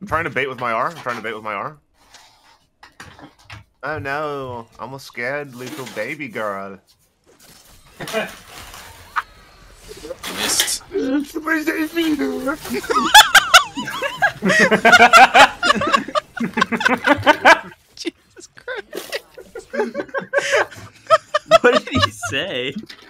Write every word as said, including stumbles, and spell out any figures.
I'm trying to bait with my R. I'm trying to bait with my R. Oh no, I'm a scared little baby girl. Missed. Somebody save me! Jesus Christ. What did he say?